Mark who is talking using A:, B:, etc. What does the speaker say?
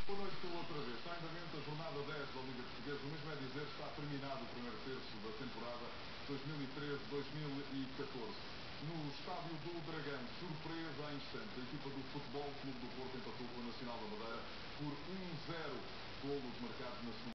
A: Boa noite outra vez. Está em andamento a jornada 10 da Liga Portuguesa. O mesmo é dizer que está terminado o primeiro terço da temporada 2013-2014. No estádio do Dragão, surpresa à instante, a equipa do Futebol Clube do Porto empatou com o Nacional da Madeira por 1-0, golos marcados na segunda.